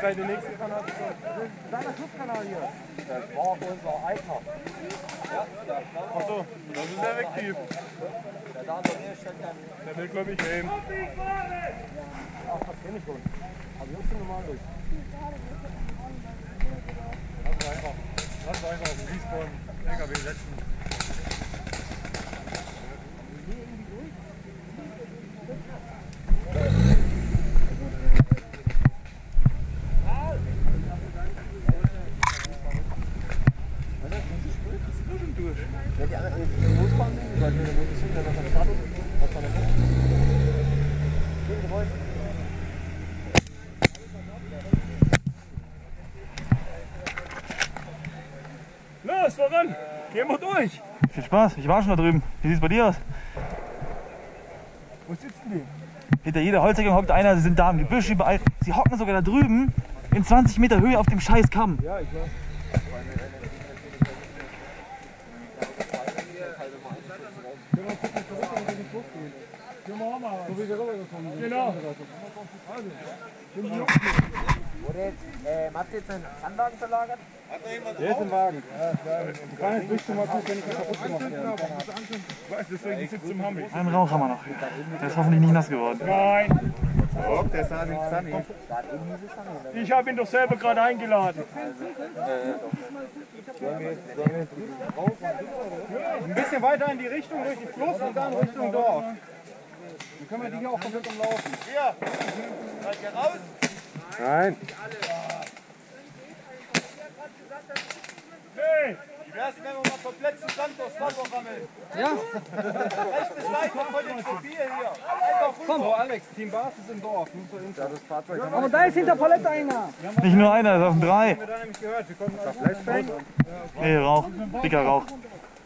der nächste Kanal ist deiner Flusskanal hier. Das war unser eigener. Ja, achso, das ist der effektiv. Der da stand dann. Der will, glaube ich, heim. Ach, das kenne ich schon. Aber hier ist schon normal durch. Lass einfach auf den Respawn LKW setzen. Ja, die anderen losfahren, weil wir sind ja noch am Start. Was war das? Schön Geräusch. Los, voran! Gehen wir durch! Viel Spaß, ich war schon da drüben. Wie sieht es bei dir aus? Wo sitzen die? Hinter jeder Holzhecke hockt einer, sie sind da im Gebüsch überall. Sie hocken sogar da drüben in 20 Meter Höhe auf dem scheiß Kamm. Ja, ich weiß. Genau. Wurde jetzt, habt ihr jetzt einen Anlagen verlagert? Der ist im Wagen. Du kannst nicht mal gucken, wenn ich kaputt gemacht werde. Ich weiß, deswegen sitzt im Hammi. Einen Rauch haben wir noch. Der ist hoffentlich nicht nass geworden. Nein. Der sah nicht Sunny. Ich habe ihn doch selber gerade eingeladen. Ein bisschen weiter in die Richtung durch den Fluss und dann Richtung Dorf. Dann können wir die hier auch komplett umlaufen. Hier! Seid ihr raus? Nein. Hey! Wie wär's, wenn wir mal komplett zusammen durchs Wasser rammeln? Ja! Rechtes Leiter von den Profil hier! Komm, Alex, Team Bas ist im Dorf. Ja, das Fahrzeug. Aber da ist hinter Palette einer. Nicht nur einer, das sind drei. Haben wir da nämlich gehört, wir konnten das Flashbang. Nee, Rauch. Dicker Rauch. Ein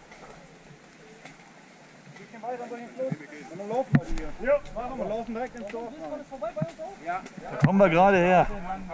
bisschen weiter durch den Fluss. Und dann laufen wir hier. Ja, machen wir. Wir laufen direkt ins Dorf. Ja. Da kommen wir gerade her.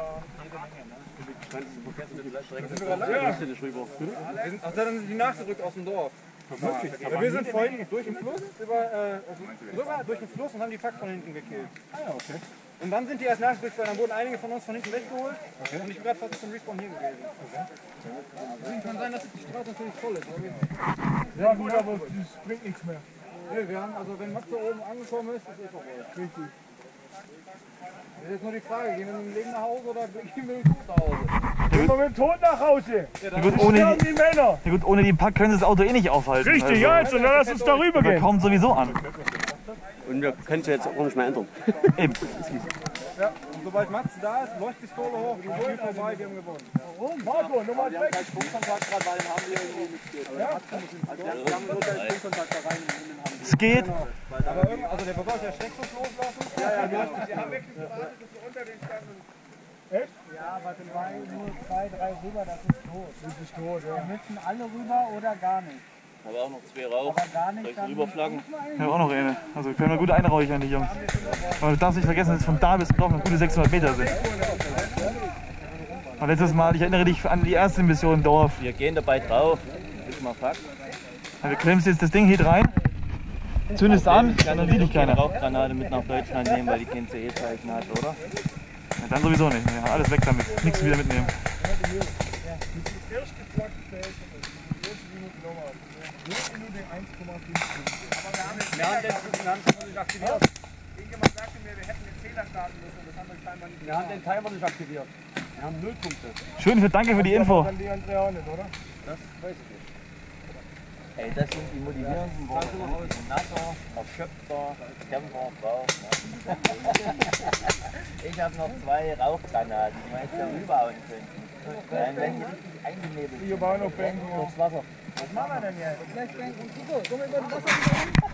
Ach, dann sind die nachgerückt aus dem Dorf. Ja, wir sind vorhin durch den Fluss, rüber durch den Fluss und haben die Fakt von hinten gekillt. Ah ja, okay. Und dann sind die erst nachgerückt, weil dann wurden einige von uns von hinten weggeholt. Okay. Und ich bin gerade fast zum Respawn hier gewesen. Okay. Es kann sein, dass die Straße natürlich voll ist. Ja gut, aber das bringt nichts mehr. Nee, wir haben, also wenn Max da oben angekommen ist, ist vorbei. Richtig. Das ist jetzt nur die Frage, gehen wir mit dem Leben nach Hause oder gehen wir mit dem Tod nach Hause? Gehen wir mit dem Tod nach Hause! Ja, gut, ohne den Pack können sie das Auto eh nicht aufhalten. Richtig, ja, also, dann lass uns darüber gehen. Der kommt sowieso an. Und wir können es jetzt auch nicht mehr ändern. Eben. Ja, und sobald Max da ist, Leuchtpistole hoch, wir gehen vorbei, wir haben gewonnen. Warum? Marco, Nummer 2. Wir haben keinen Funkkontakt gerade, weil den haben wir irgendwie mitgeht. Ja? Also wir haben nur keinen Funkkontakt da rein in den haben. Es geht. Genau. Also der Beweis ja Steckfuß loslassen. Ja, ja, wir haben wirklich gewartet, dass wir unter den standen. Echt? Ja, aber es waren nur 2, 3 rüber, das ist tot. Das ist tot, ja. Wir müssen alle rüber oder gar nicht. Aber auch noch 2 Rauch. Aber gar nicht. Soll ich rüberflaggen? Ich habe auch noch eine. Also können wir gut einräuchern, die Jungs. Aber du darfst nicht vergessen, dass es von da bis zum Dorf noch gute 600 Meter sind. Und letztes Mal, ich erinnere dich an die erste Mission im Dorf. Wir gehen dabei drauf. Ist mal Fakt. Du klemmst jetzt das Ding hier rein, zündest an, dann sieht dich keine keiner. Rauchgranate mit nach Deutschland nehmen, weil die kein CE-Zeichen hat, oder? Ja, dann sowieso nicht. Ja, alles weg damit. Nichts wieder mitnehmen. Wir haben den nicht aktiviert. Irgendjemand sagte mir, wir hätten den Zähler starten müssen. Das haben wir scheinbar nicht. Wir haben den Timer nicht aktiviert. Wir haben 0 Punkte. Schön, danke für die Info. Dann die Andrea auch nicht, oder? Das weiß ich nicht. Ey, das sind die motivierenden Worte. Nasser, erschöpfter, Kämpfer, Rauch. Ich habe noch 2 Rauchgranaten, die man jetzt da rüberhauen könnten. Wenn die richtig eingenebelt sind. Wir bauen noch Bänke durchs Wasser. Was machen wir denn jetzt? Flashbang und so. Kommen wir über das Wasser wieder hin?